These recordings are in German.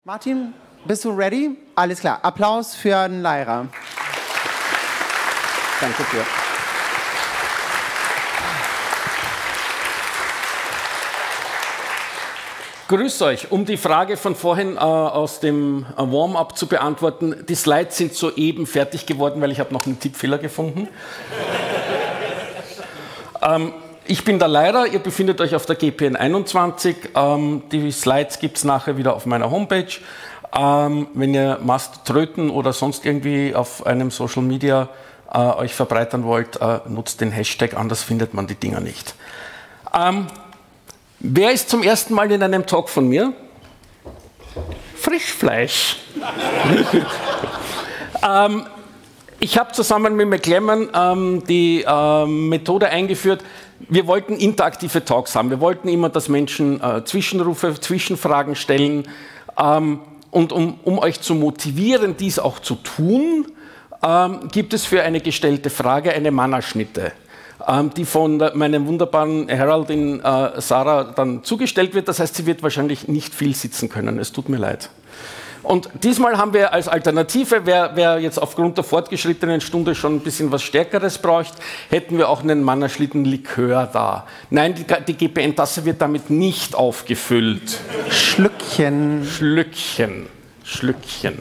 Martin, bist du ready? Alles klar. Applaus für einen Leira. Danke dir. Grüß euch. Um die Frage von vorhin aus dem Warm-up zu beantworten, die Slides sind soeben fertig geworden, weil ich habe noch einen Tippfehler gefunden. Ich bin der Leira, ihr befindet euch auf der GPN 21. Die Slides gibt es nachher wieder auf meiner Homepage. Wenn ihr Mast tröten oder sonst irgendwie auf einem Social Media euch verbreitern wollt, nutzt den Hashtag, anders findet man die Dinger nicht. Wer ist zum ersten Mal in einem Talk von mir? Frischfleisch. Ich habe zusammen mit McLemmon die Methode eingeführt. Wir wollten interaktive Talks haben. Wir wollten immer, dass Menschen Zwischenrufe, Zwischenfragen stellen. Und um euch zu motivieren, dies auch zu tun, gibt es für eine gestellte Frage eine Mannerschnitte, die von meinem wunderbaren Heraldin Sarah dann zugestellt wird. Das heißt, sie wird wahrscheinlich nicht viel sitzen können. Es tut mir leid. Und diesmal haben wir als Alternative, wer jetzt aufgrund der fortgeschrittenen Stunde schon ein bisschen was Stärkeres braucht, hätten wir auch einen Mannerschlitten-Likör da. Nein, die GPN-Tasse wird damit nicht aufgefüllt. Schlückchen. Schlückchen. Schlückchen.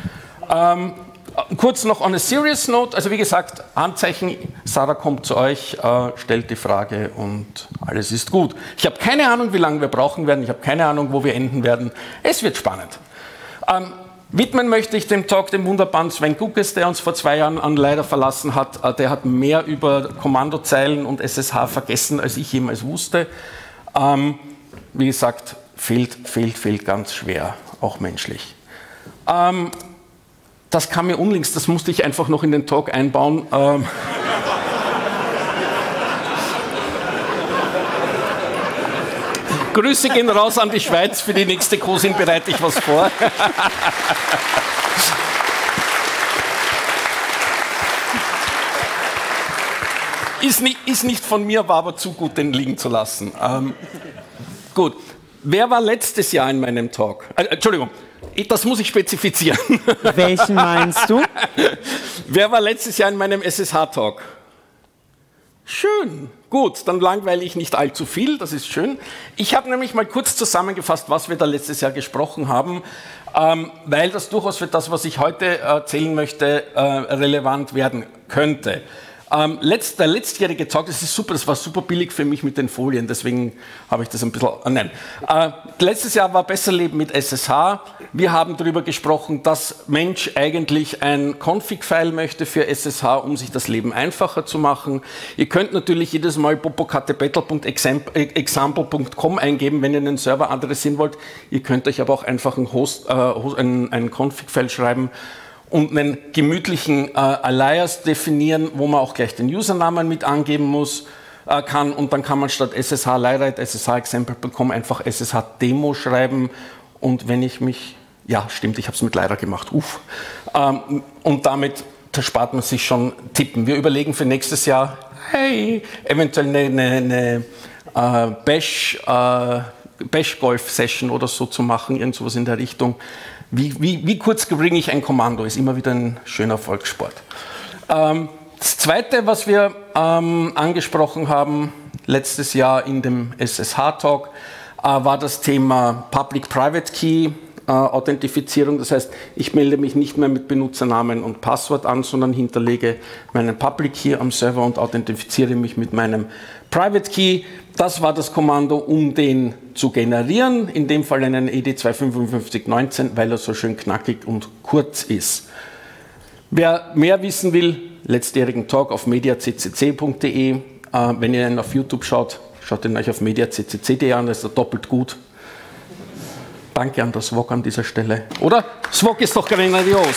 Kurz noch on a serious note, also wie gesagt, Handzeichen, Sarah kommt zu euch, stellt die Frage und alles ist gut. Ich habe keine Ahnung, wie lange wir brauchen werden, ich habe keine Ahnung, wo wir enden werden. Es wird spannend. Widmen möchte ich dem Talk dem wunderbaren Sven Guckes, der uns vor 2 Jahren leider verlassen hat. Der hat mehr über Kommandozeilen und SSH vergessen, als ich jemals wusste. Wie gesagt, fehlt ganz schwer, auch menschlich. Das kam mir unlängst, das musste ich einfach noch in den Talk einbauen. Grüße gehen raus an die Schweiz, für die nächste COSIN bereite ich was vor. Ist nicht von mir, war aber zu gut, den liegen zu lassen. Gut, wer war letztes Jahr in meinem Talk? Entschuldigung, das muss ich spezifizieren. Welchen meinst du? Wer war letztes Jahr in meinem SSH-Talk? Schön, gut, dann langweile ich nicht allzu viel, das ist schön. Ich habe nämlich mal kurz zusammengefasst, was wir da letztes Jahr gesprochen haben, weil das durchaus für das, was ich heute erzählen möchte, relevant werden könnte. Der letztjährige Talk, das ist super, das war super billig für mich mit den Folien, deswegen habe ich das ein bisschen, nein. Letztes Jahr war Besser Leben mit SSH. Wir haben darüber gesprochen, dass Mensch eigentlich ein Config-File möchte für SSH, um sich das Leben einfacher zu machen. Ihr könnt natürlich jedes Mal popocatepetl.example.com eingeben, wenn ihr einen Server adressieren wollt. Ihr könnt euch aber auch einfach ein Config-File schreiben und einen gemütlichen Alias definieren, wo man auch gleich den Usernamen mit angeben kann. Und dann kann man statt SSH Leira SSH-Example.com einfach SSH-Demo schreiben. Und wenn ich mich, ja stimmt, ich habe es mit Leira gemacht, und damit spart man sich schon Tippen. Wir überlegen für nächstes Jahr, hey, eventuell eine Bash-Golf-Session oder so zu machen, irgend sowas in der Richtung. Wie kurz bringe ich ein Kommando, ist immer wieder ein schöner Volkssport. Das Zweite, was wir angesprochen haben letztes Jahr in dem SSH-Talk, war das Thema Public-Private Key Authentifizierung. Das heißt, ich melde mich nicht mehr mit Benutzernamen und Passwort an, sondern hinterlege meinen Public Key am Server und authentifiziere mich mit meinem Private Key. Das war das Kommando, um den zu generieren, in dem Fall einen ED25519, weil er so schön knackig und kurz ist. Wer mehr wissen will, letztjährigen Talk auf mediaccc.de. Wenn ihr ihn auf YouTube schaut, schaut ihn euch auf mediaccc.de an, das ist er doppelt gut. Danke an das SWOG an dieser Stelle. Oder? SWOG ist doch grandios.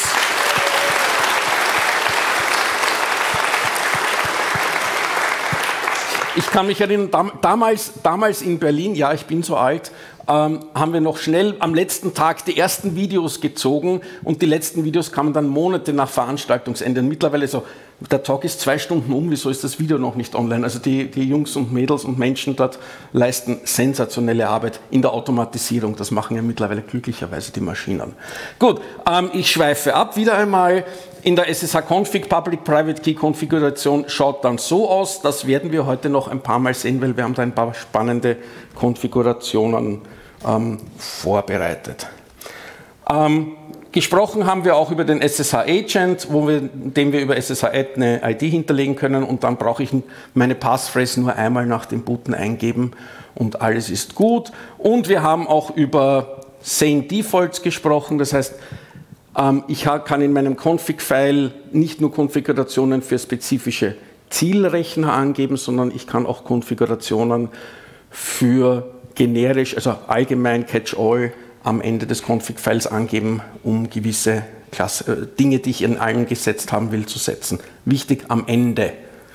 Ich kann mich erinnern, damals in Berlin, ja, ich bin so alt, haben wir noch schnell am letzten Tag die ersten Videos gezogen und die letzten Videos kamen dann Monate nach Veranstaltungsende. Und mittlerweile so der Talk ist 2 Stunden wieso ist das Video noch nicht online? Also die Jungs und Mädels und Menschen dort leisten sensationelle Arbeit in der Automatisierung. Das machen ja mittlerweile glücklicherweise die Maschinen. Gut, ich schweife ab wieder einmal. In der SSH-Config Public-Private Key-Konfiguration schaut dann so aus. Das werden wir heute noch ein paar Mal sehen, weil wir haben da ein paar spannende Konfigurationen vorbereitet. Gesprochen haben wir auch über den SSH-Agent, dem wir über SSH-Add eine ID hinterlegen können und dann brauche ich meine Passphrase nur einmal nach dem Booten eingeben und alles ist gut. Und wir haben auch über Sane Defaults gesprochen, das heißt, ich kann in meinem Config-File nicht nur Konfigurationen für spezifische Zielrechner angeben, sondern ich kann auch Konfigurationen für generisch, also allgemein Catch-all am Ende des Config-Files angeben, um gewisse Dinge, die ich in allen gesetzt haben will, zu setzen. Wichtig am Ende.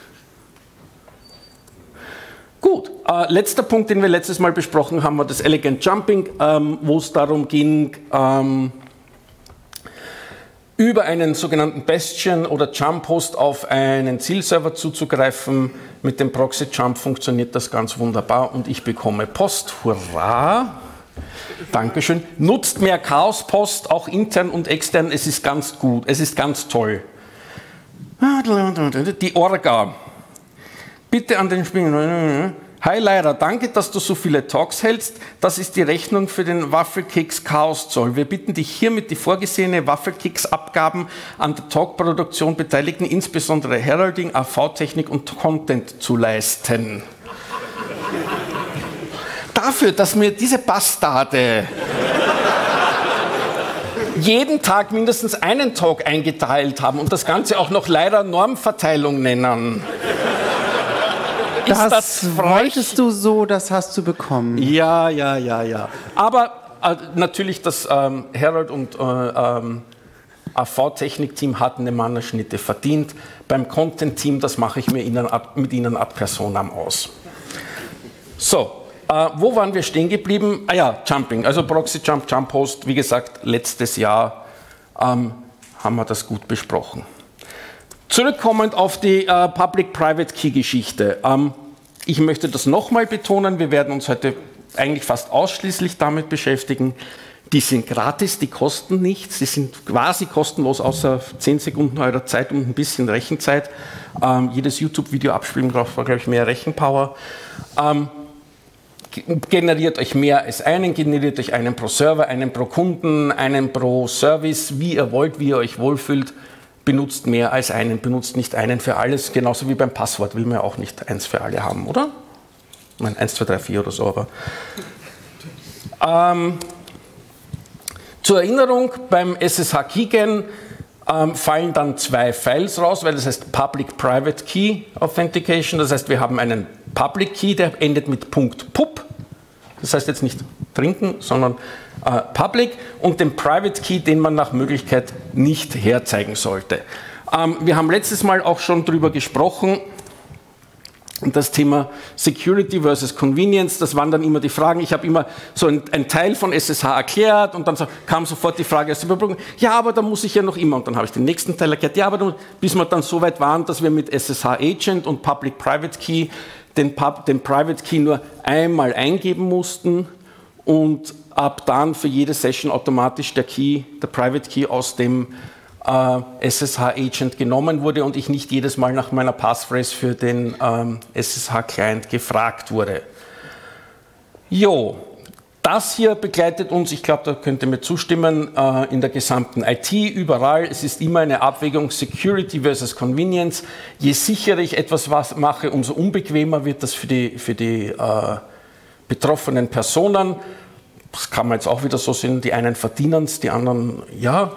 Gut, letzter Punkt, den wir letztes Mal besprochen haben, war das Elegant Jumping, wo es darum ging, über einen sogenannten Bastion oder Jump-Host auf einen Zielserver zuzugreifen. Mit dem Proxy-Jump funktioniert das ganz wunderbar und ich bekomme Post. Hurra! Dankeschön. Nutzt mehr Chaos-Post, auch intern und extern. Es ist ganz gut, es ist ganz toll. Die Orga. Bitte an den Spiegel. Hi Lyra, danke, dass du so viele Talks hältst. Das ist die Rechnung für den Waffelkeks Chaos Zoll. Wir bitten dich hiermit die vorgesehene Waffelkeks-Abgaben an der Talkproduktion Beteiligten, insbesondere Heralding, AV-Technik und Content zu leisten. Dafür, dass mir diese Bastarde jeden Tag mindestens einen Talk eingeteilt haben und das Ganze auch noch leider Normverteilung nennen. Das wolltest du so, das hast du bekommen. Ja. Aber natürlich das Herald und AV-Technik-Team hatten eine Mannerschnitte verdient. Beim Content-Team, das mache ich mir mit Ihnen ad personam aus. So. Wo waren wir stehen geblieben? Ah ja, Jumping, also Proxy Jump, Jump Host, wie gesagt, letztes Jahr haben wir das gut besprochen. Zurückkommend auf die Public-Private Key-Geschichte. Ich möchte das nochmal betonen, wir werden uns heute eigentlich fast ausschließlich damit beschäftigen. Die sind gratis, die kosten nichts, die sind quasi kostenlos, außer 10 Sekunden eurer Zeit und ein bisschen Rechenzeit. Jedes YouTube-Video abspielen braucht, glaube ich, mehr Rechenpower. Generiert euch mehr als einen, generiert euch einen pro Server, einen pro Kunden, einen pro Service, wie ihr wollt, wie ihr euch wohlfühlt. Benutzt mehr als einen, benutzt nicht einen für alles, genauso wie beim Passwort will man ja auch nicht eins für alle haben, oder? Ich meine 1, 2, 3, 4 oder so, aber... Zur Erinnerung, beim SSH Keygen fallen dann 2 Files raus, weil das heißt Public-Private Key Authentication, das heißt, wir haben einen Public Key, der endet mit .pub, das heißt jetzt nicht trinken, sondern Public, und den Private Key, den man nach Möglichkeit nicht herzeigen sollte. Wir haben letztes Mal auch schon darüber gesprochen, das Thema Security versus Convenience, das waren dann immer die Fragen. Ich habe immer so ein Teil von SSH erklärt und dann kam sofort die Frage aus der Überbrückung, ja, aber da muss ich ja noch immer, und dann habe ich den nächsten Teil erklärt, ja, aber bis wir dann so weit waren, dass wir mit SSH Agent und Public-Private Key den Private Key nur einmal eingeben mussten und ab dann für jede Session automatisch der Private Key aus dem SSH-Agent genommen wurde und ich nicht jedes Mal nach meiner Passphrase für den SSH-Client gefragt wurde. Jo, das hier begleitet uns, ich glaube, da könnt ihr mir zustimmen, in der gesamten IT, überall. Es ist immer eine Abwägung Security versus Convenience. Je sicherer ich etwas mache, umso unbequemer wird das für die betroffenen Personen. Das kann man jetzt auch wieder so sehen, die einen verdienen es, die anderen, ja.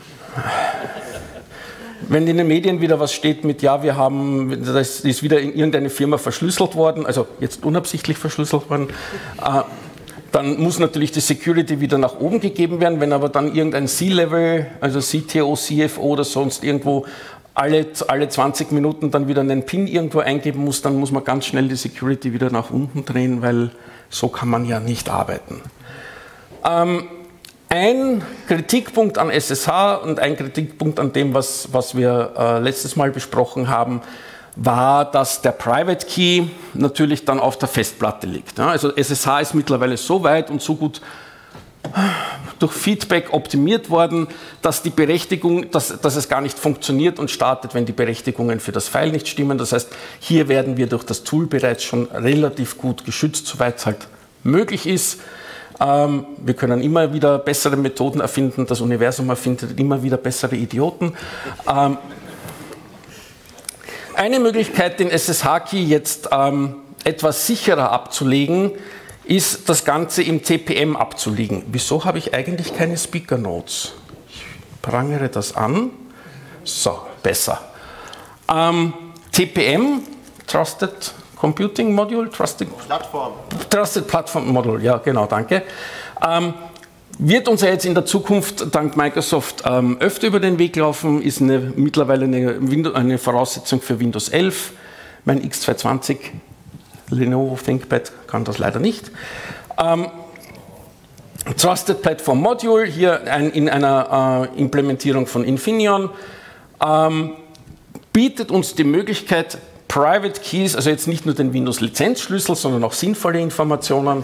Wenn in den Medien wieder was steht mit, ja, das ist wieder in irgendeine Firma verschlüsselt worden, also jetzt unabsichtlich verschlüsselt worden, dann muss natürlich die Security wieder nach oben gegeben werden. Wenn aber dann irgendein C-Level, also CTO, CFO oder sonst irgendwo alle 20 Minuten dann wieder einen PIN irgendwo eingeben muss, dann muss man ganz schnell die Security wieder nach unten drehen, weil so kann man ja nicht arbeiten. ein Kritikpunkt an SSH und ein Kritikpunkt an dem, was wir letztes Mal besprochen haben, war, dass der Private Key natürlich dann auf der Festplatte liegt. Ja, also SSH ist mittlerweile so weit und so gut durch Feedback optimiert worden, dass die Berechtigung, dass es gar nicht funktioniert und startet, wenn die Berechtigungen für das File nicht stimmen. Das heißt, hier werden wir durch das Tool bereits schon relativ gut geschützt, soweit es halt möglich ist. Wir können immer wieder bessere Methoden erfinden. Das Universum erfindet immer wieder bessere Idioten. Eine Möglichkeit, den SSH-Key jetzt etwas sicherer abzulegen, ist, das Ganze im TPM abzulegen. Wieso habe ich eigentlich keine Speaker Notes? Ich prangere das an. So, besser. TPM, Trusted Computing Module, Trusted Platform Module, ja genau, danke. Wird uns ja jetzt in der Zukunft dank Microsoft öfter über den Weg laufen, ist mittlerweile eine Voraussetzung für Windows 11. Mein X220 Lenovo ThinkPad kann das leider nicht. Trusted Platform Module, hier in einer Implementierung von Infineon, bietet uns die Möglichkeit, Private Keys, also jetzt nicht nur den Windows-Lizenzschlüssel, sondern auch sinnvolle Informationen,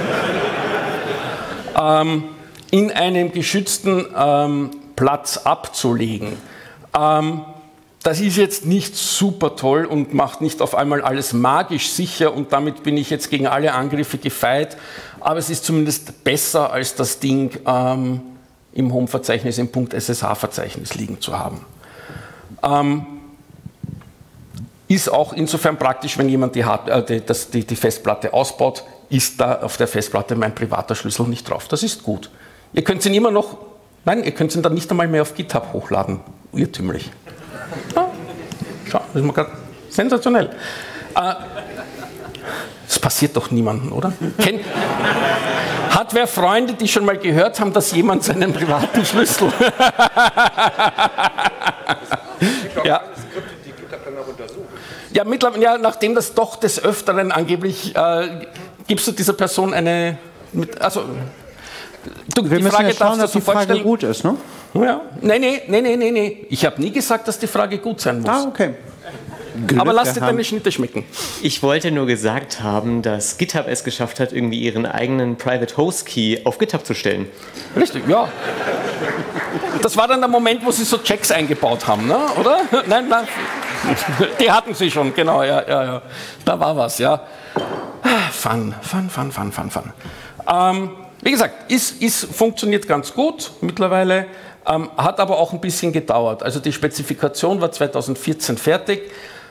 in einem geschützten Platz abzulegen. Das ist jetzt nicht super toll und macht nicht auf einmal alles magisch sicher und damit bin ich jetzt gegen alle Angriffe gefeit, aber es ist zumindest besser, als das Ding im Home-Verzeichnis, im .ssh-Verzeichnis liegen zu haben. Ist auch insofern praktisch, wenn jemand die Festplatte ausbaut, ist da auf der Festplatte mein privater Schlüssel nicht drauf. Das ist gut. Ihr könnt ihn immer noch, nein, ihr könnt ihn dann nicht einmal mehr auf GitHub hochladen. Irrtümlich. Ja, schau, das ist mal gerade sensationell. Das passiert doch niemandem, oder? Hat wer Freunde, die schon mal gehört haben, dass jemand seinen privaten Schlüssel... Ja. Ja, ja, nachdem das doch des Öfteren angeblich, gibst du dieser Person eine... Also, wir müssen ja schauen, dass die Frage gut ist, ne? Ja. Nee. Ich habe nie gesagt, dass die Frage gut sein muss. Ah, okay. Aber lass dir deine Schnitte schmecken. Ich wollte nur gesagt haben, dass GitHub es geschafft hat, irgendwie ihren eigenen Private Host Key auf GitHub zu stellen. Richtig, ja. Das war dann der Moment, wo sie so Checks eingebaut haben, ne? Oder? Nein. Die hatten sie schon, genau, ja. Da war was, ja. Fun. Wie gesagt, funktioniert ganz gut mittlerweile, hat aber auch ein bisschen gedauert. Also die Spezifikation war 2014 fertig.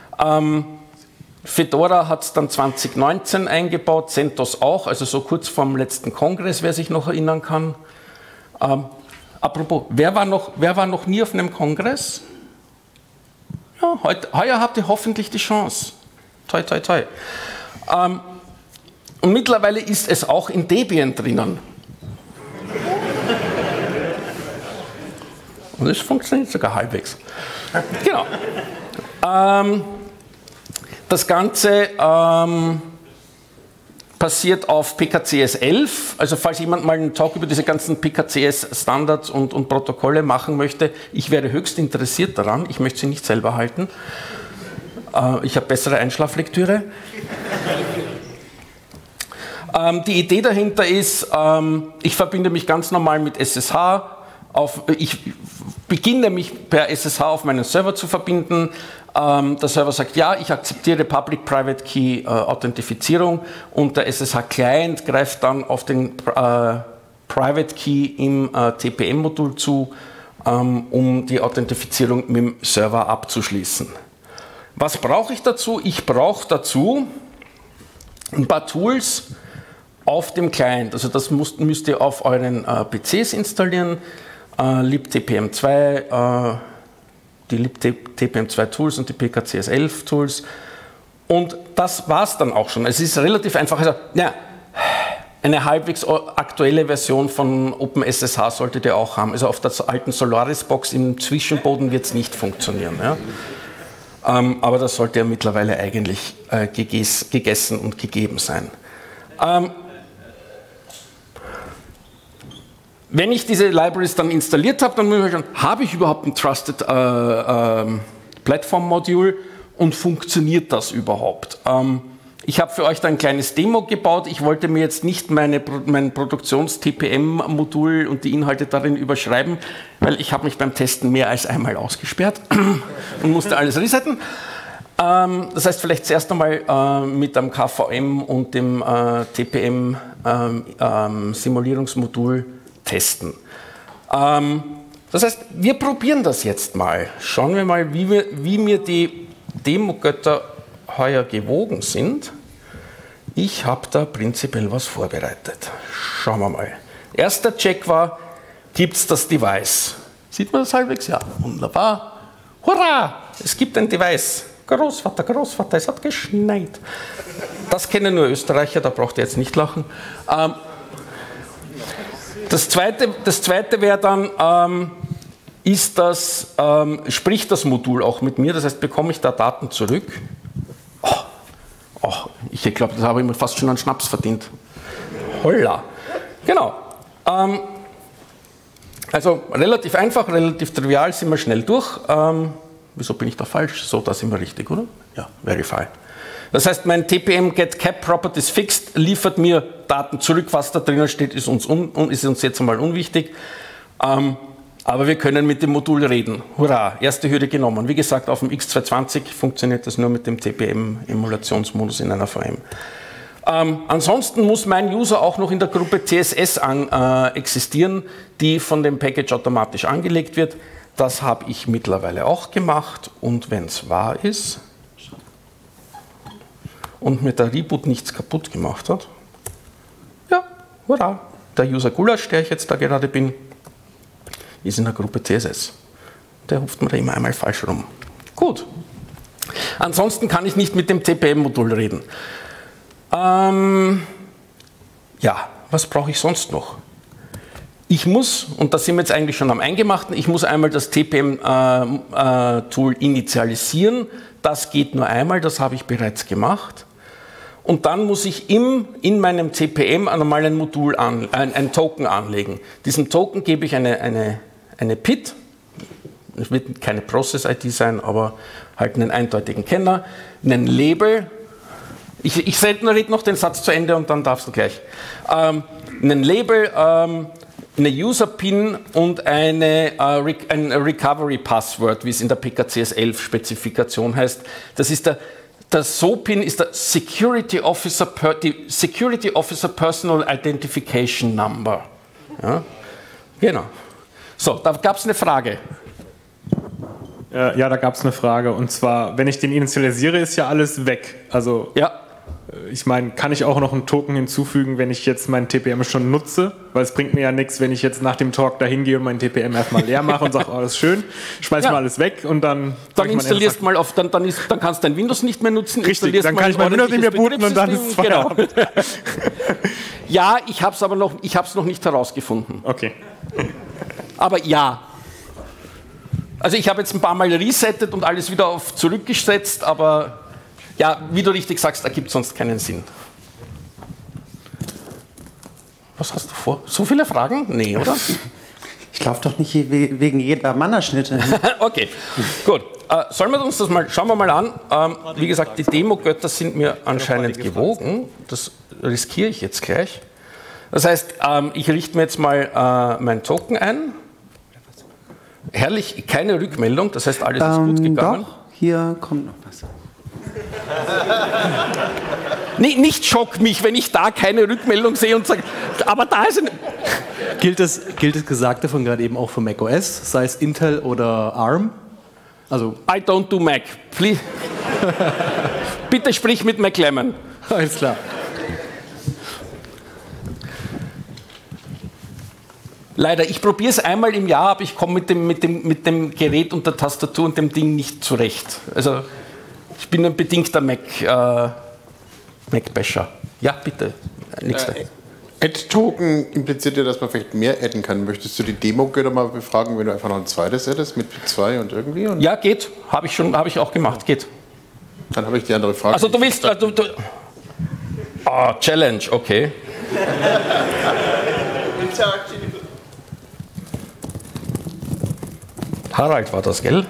Fedora hat es dann 2019 eingebaut, CentOS auch, also so kurz vorm letzten Kongress, wer sich noch erinnern kann. Apropos, wer war noch nie auf einem Kongress? Ja, heuer habt ihr hoffentlich die Chance. Toi, toi, toi. Und mittlerweile ist es auch in Debian drinnen. Und es funktioniert sogar halbwegs. Genau. Das Ganze passiert auf PKCS 11. Also falls jemand mal einen Talk über diese ganzen PKCS-Standards und Protokolle machen möchte, ich wäre höchst interessiert daran. Ich möchte sie nicht selber halten. Ich habe bessere Einschlaflektüre. Die Idee dahinter ist, ich verbinde mich ganz normal mit SSH. Ich beginne mich per SSH auf meinen Server zu verbinden. Der Server sagt, ja, ich akzeptiere Public-Private Key Authentifizierung und der SSH-Client greift dann auf den Private Key im TPM-Modul zu, um die Authentifizierung mit dem Server abzuschließen. Was brauche ich dazu? Ich brauche dazu ein paar Tools auf dem Client. Also das müsst ihr auf euren PCs installieren. libtpm2, die libtpm2 Tools und die PKCS11 Tools. Und das war es dann auch schon. Es ist relativ einfach. Also, ja, eine halbwegs aktuelle Version von OpenSSH solltet ihr auch haben. Also auf der alten Solaris-Box im Zwischenboden wird es nicht funktionieren. Ja? Aber das sollte ja mittlerweile eigentlich gegessen und gegeben sein. wenn ich diese Libraries dann installiert habe, dann muss ich schauen, habe ich überhaupt ein Trusted Platform Module und funktioniert das überhaupt? Ich habe für euch da ein kleines Demo gebaut. Ich wollte mir jetzt nicht mein Produktions-TPM-Modul und die Inhalte darin überschreiben, weil ich habe mich beim Testen mehr als einmal ausgesperrt und musste alles resetten. Das heißt, vielleicht zuerst einmal mit dem KVM und dem TPM-Simulierungsmodul testen. Das heißt, wir probieren das jetzt mal. Schauen wir mal, wie mir die Demo-Götter heuer gewogen sind. Ich habe da prinzipiell was vorbereitet. Schauen wir mal. Erster Check war, gibt es das Device? Sieht man das halbwegs? Ja, wunderbar. Hurra! Es gibt ein Device. Großvater, Großvater, es hat geschneit. Das kennen nur Österreicher, da braucht ihr jetzt nicht lachen. Das zweite wäre dann, spricht das Modul auch mit mir? Das heißt, bekomme ich da Daten zurück? Ich glaube, das habe ich mir fast schon einen Schnaps verdient. Holla. Genau. Also relativ einfach, relativ trivial, sind wir schnell durch. Wieso bin ich da falsch? So, da sind wir richtig, oder? Ja, Verify. Das heißt, mein TPM Get Cap Properties Fixed liefert mir Daten zurück. Was da drinnen steht, ist uns jetzt einmal unwichtig. Aber wir können mit dem Modul reden. Hurra, erste Hürde genommen. Wie gesagt, auf dem X220 funktioniert das nur mit dem TPM-Emulationsmodus in einer VM. Ansonsten muss mein User auch noch in der Gruppe CSS existieren, die von dem Package automatisch angelegt wird. Das habe ich mittlerweile auch gemacht. Und wenn es wahr ist und mir der Reboot nichts kaputt gemacht hat, ja, hurra, der User Gulasch, der ich jetzt da gerade bin, ist in der Gruppe CSS. Der ruft mir da immer einmal falsch rum. Gut. Ansonsten kann ich nicht mit dem TPM-Modul reden. Ja, was brauche ich sonst noch? Ich muss, und da sind wir jetzt eigentlich schon am Eingemachten, ich muss einmal das TPM-Tool initialisieren. Das geht nur einmal, das habe ich bereits gemacht. Und dann muss ich in meinem TPM einmal ein Modul, ein Token anlegen. Diesem Token gebe ich eine PID, es wird keine Process-ID sein, aber halt einen eindeutigen Kenner, einen Label. Ich rede noch den Satz zu Ende und dann darfst du gleich. Einen Label, eine User-Pin und ein Recovery-Password, wie es in der PKCS11-Spezifikation heißt. Das ist der SO-Pin ist der Security Officer Personal Identification Number. Ja, genau. So, da gab es eine Frage. Ja, da gab es eine Frage. Und zwar, wenn ich den initialisiere, ist ja alles weg. Also, ja. Ich meine, kann ich auch noch einen Token hinzufügen, wenn ich jetzt meinen TPM schon nutze? Weil es bringt mir ja nichts, wenn ich jetzt nach dem Talk da hingehe und meinen TPM erstmal leer mache und sage, oh, das ist schön, schmeiß mal alles weg und dann... Dann installierst mal auf, dann kannst du dein Windows nicht mehr nutzen. Richtig, dann kann ich mein Windows nicht mehr booten und dann ist es Feierabend. Genau. Ja, ich habe es noch nicht herausgefunden. Okay. Aber ja. Also ich habe jetzt ein paar Mal resettet und alles wieder auf zurückgesetzt, aber... Ja, wie du richtig sagst, ergibt sonst keinen Sinn. Was hast du vor? So viele Fragen? Nee, oder? Ich laufe doch nicht wegen jeder Mannerschnitte. Okay, gut. Schauen wir mal an. Wie gesagt, die Demo-Götter sind mir anscheinend gewogen. Das riskiere ich jetzt gleich. Das heißt, ich richte mir jetzt mal mein Token ein. Herrlich, keine Rückmeldung, das heißt, alles ist gut gegangen. Doch, hier kommt noch was. Nee, nicht schock mich, wenn ich da keine Rückmeldung sehe und sage, aber da ist ein... Gilt das Gesagte von gerade eben auch für macOS, sei es Intel oder ARM? Also I don't do Mac. Please. Bitte sprich mit McLemmon. Alles klar. Leider, ich probiere es einmal im Jahr, aber ich komme mit dem Gerät und der Tastatur und dem Ding nicht zurecht. Also ich bin ein bedingter Mac-Basher. Ja, bitte. Nächster. Add-Token impliziert ja, dass man vielleicht mehr adden kann. Möchtest du die Demo-Götter mal befragen, wenn du einfach noch ein zweites addest mit P2 und irgendwie? Und ja, geht. Habe ich auch gemacht. Geht. Dann habe ich die andere Frage. Also du willst... Challenge, okay. Harald war das, gell?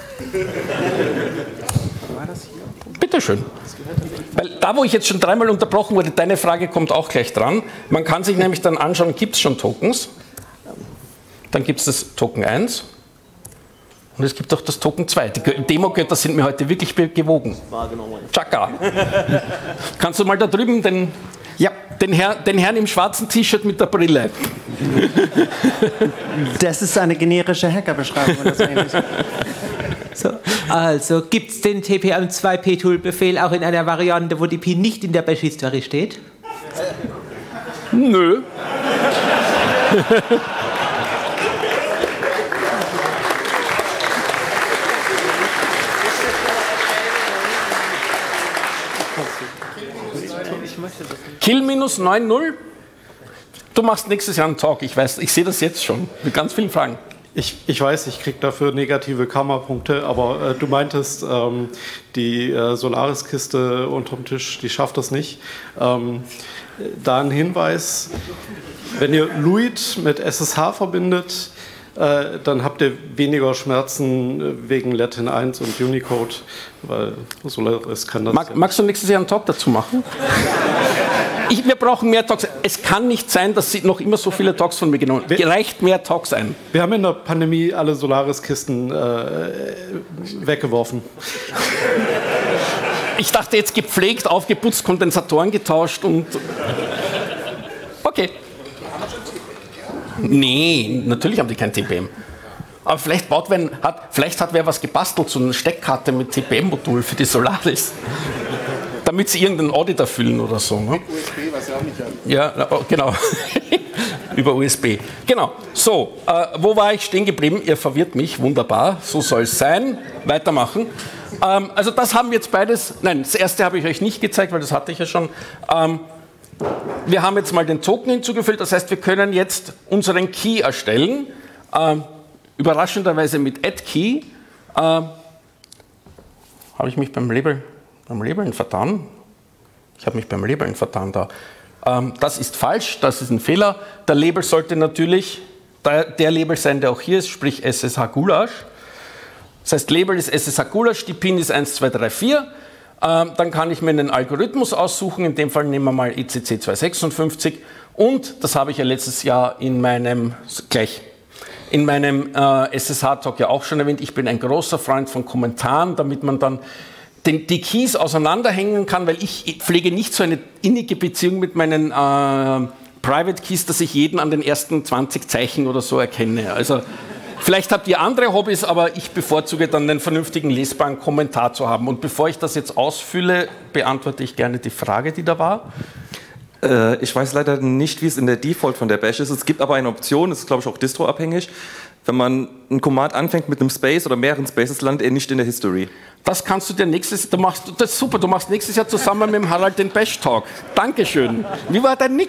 Bitteschön. Weil da, wo ich jetzt schon dreimal unterbrochen wurde, deine Frage kommt auch gleich dran. Man kann sich nämlich dann anschauen, gibt es schon Tokens? Dann gibt es das Token 1 und es gibt auch das Token 2. Die Demogötter sind mir heute wirklich gewogen. Chaka. Kannst du mal da drüben den Herrn im schwarzen T-Shirt mit der Brille? Das ist eine generische Hackerbeschreibung. So, also gibt es den TPM2P-Tool-Befehl auch in einer Variante, wo die Pi nicht in der Bash-History steht? Nö. Kill minus 9,0? Du machst nächstes Jahr einen Talk, ich weiß, ich sehe das jetzt schon, mit ganz vielen Fragen. Ich weiß, ich kriege dafür negative Karma-Punkte, aber du meintest, die Solaris-Kiste unterm Tisch, die schafft das nicht. Da ein Hinweis, wenn ihr Luid mit SSH verbindet, dann habt ihr weniger Schmerzen wegen Latin 1 und Unicode, weil Solaris kann das. Magst du nächstes Jahr einen Talk dazu machen? Wir brauchen mehr Talks. Es kann nicht sein, dass Sie noch immer so viele Talks von mir genommen haben. Reicht mehr Talks ein. Wir haben in der Pandemie alle Solaris-Kisten weggeworfen. Ich dachte jetzt gepflegt, aufgeputzt, Kondensatoren getauscht und... Okay. Nee, natürlich haben die kein TPM. Aber vielleicht hat wer was gebastelt, so eine Steckkarte mit TPM-Modul für die Solaris. Damit sie irgendeinen Audit erfüllen oder so. Ne? USB, was sie auch nicht haben. Ja, genau. Über USB. Genau. So, wo war ich stehen geblieben? Ihr verwirrt mich. Wunderbar. So soll es sein. Weitermachen. Also das haben wir jetzt beides. Nein, das erste habe ich euch nicht gezeigt, weil das hatte ich ja schon. Wir haben jetzt mal den Token hinzugefügt. Das heißt, wir können jetzt unseren Key erstellen. Überraschenderweise mit add-Key. Habe ich mich beim Labeln vertan? Ich habe mich beim Labeln vertan da. Das ist falsch, das ist ein Fehler. Der Label sollte natürlich der Label sein, der auch hier ist, sprich SSH Gulasch. Das heißt, Label ist SSH Gulasch, die PIN ist 1, 2, 3, 4. Dann kann ich mir einen Algorithmus aussuchen, in dem Fall nehmen wir mal ECC 256. Und, das habe ich ja letztes Jahr in meinem SSH-Talk ja auch schon erwähnt, ich bin ein großer Freund von Kommentaren, damit man dann die Keys auseinanderhängen kann, weil ich pflege nicht so eine innige Beziehung mit meinen Private Keys, dass ich jeden an den ersten 20 Zeichen oder so erkenne. Also vielleicht habt ihr andere Hobbys, aber ich bevorzuge dann einen vernünftigen lesbaren Kommentar zu haben. Und bevor ich das jetzt ausfülle, beantworte ich gerne die Frage, die da war. Ich weiß leider nicht, wie es in der Default von der Bash ist. Es gibt aber eine Option, das ist glaube ich auch distro-abhängig. Wenn man ein Command anfängt mit einem Space oder mehreren Spaces, landet er nicht in der History. Das kannst du dir das ist super, du machst nächstes Jahr zusammen mit dem Harald den Bash Talk. Dankeschön. Wie war dein Nick?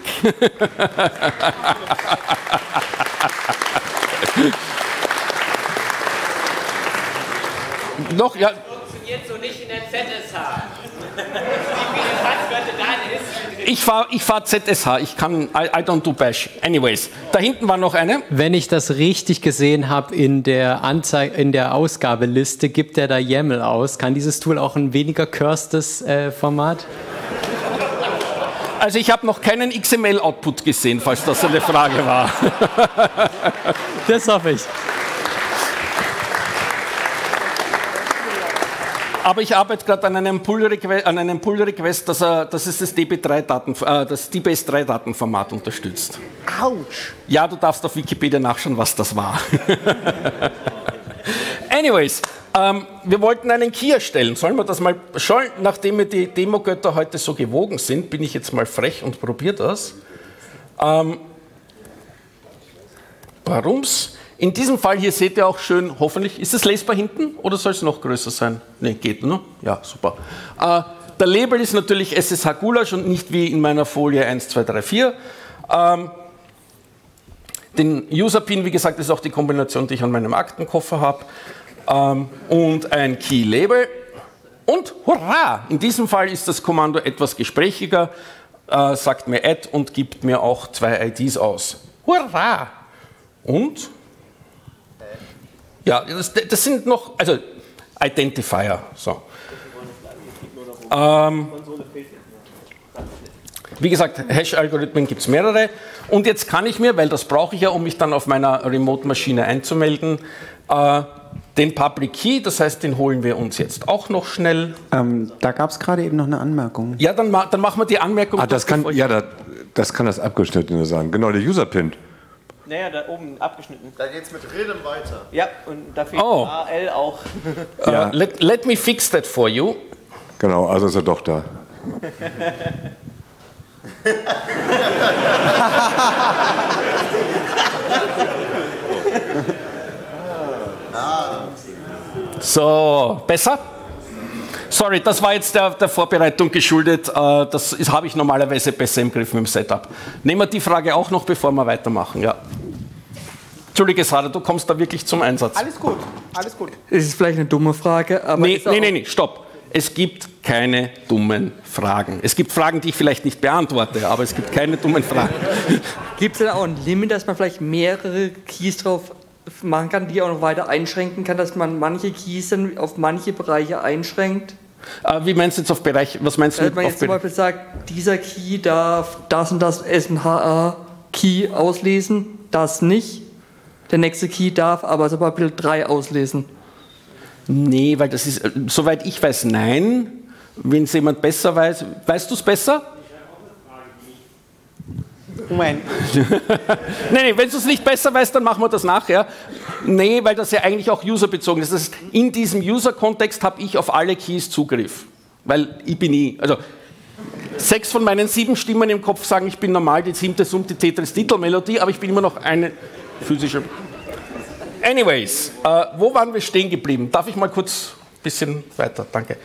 Noch, ja. Funktioniert so nicht in der ZSH. Wie viele Passwörter da ist. Ich fahr ZSH, I don't do Bash. Anyways, da hinten war noch eine. Wenn ich das richtig gesehen habe, in der Ausgabeliste gibt er da YAML aus. Kann dieses Tool auch ein weniger cursed Format? Also ich habe noch keinen XML-Output gesehen, falls das eine Frage war. Das hoffe ich. Aber ich arbeite gerade an einem Pull-Request, dass es das DBS3-Datenformat unterstützt. Autsch! Ja, du darfst auf Wikipedia nachschauen, was das war. Anyways, wir wollten einen Key erstellen. Sollen wir das mal schon, nachdem mir die Demogötter heute so gewogen sind, bin ich jetzt mal frech und probiere das. Warum's? In diesem Fall hier seht ihr auch schön, hoffentlich, ist es lesbar hinten oder soll es noch größer sein? Ne, geht, ne? Ja, super. Der Label ist natürlich SSH Gulasch und nicht wie in meiner Folie 1, 2, 3, 4. Den User-Pin, wie gesagt, ist auch die Kombination, die ich an meinem Aktenkoffer habe. Und ein Key-Label. Und hurra! In diesem Fall ist das Kommando etwas gesprächiger, sagt mir add und gibt mir auch 2 IDs aus. Hurra! Und? Ja, das sind noch, also Identifier. So. Wie gesagt, Hash-Algorithmen gibt es mehrere. Und jetzt kann ich mir, weil das brauche ich ja, um mich dann auf meiner Remote-Maschine einzumelden, den Public Key, das heißt, den holen wir uns jetzt auch noch schnell. Da gab es gerade eben noch eine Anmerkung. Ja, dann machen wir die Anmerkung. Das kann das Abgeschnittene sein. Genau, der User-Pin. Naja, da oben abgeschnitten. Da geht's mit Reden weiter. Ja, und da fehlt AL auch. Ja. Let me fix that for you. Genau, also ist er doch da. So, besser? Sorry, das war jetzt der Vorbereitung geschuldet. Das habe ich normalerweise besser im Griff mit dem Setup. Nehmen wir die Frage auch noch, bevor wir weitermachen. Ja. Entschuldige, Sarah, du kommst da wirklich zum Einsatz. Alles gut, alles gut. Es ist vielleicht eine dumme Frage, aber... Nee, stopp. Es gibt keine dummen Fragen. Es gibt Fragen, die ich vielleicht nicht beantworte, aber es gibt keine dummen Fragen. Gibt es denn auch ein Limit, dass man vielleicht mehrere Keys drauf machen kann, die auch noch weiter einschränken kann, dass man manche Keys dann auf manche Bereiche einschränkt? Wie meinst du jetzt auf Bereich? Was meinst du? Wenn man jetzt zum Beispiel sagt, dieser Key darf das und das SNHA-Key auslesen, das nicht. Der nächste Key darf aber zum Beispiel 3 auslesen. Nee, weil das ist, soweit ich weiß, nein. Wenn es jemand besser weiß, weißt du es besser? Moment. nee, wenn du es nicht besser weißt, dann machen wir das nachher. Nee, weil das ja eigentlich auch userbezogen ist. Das heißt, in diesem User-Kontext habe ich auf alle Keys Zugriff. Weil ich bin also 6 von meinen 7 Stimmen im Kopf sagen, ich bin normal, die 7. summt die Tetris-Titelmelodie, aber ich bin immer noch eine physische... Anyways, wo waren wir stehen geblieben? Darf ich mal kurz ein bisschen weiter? Danke.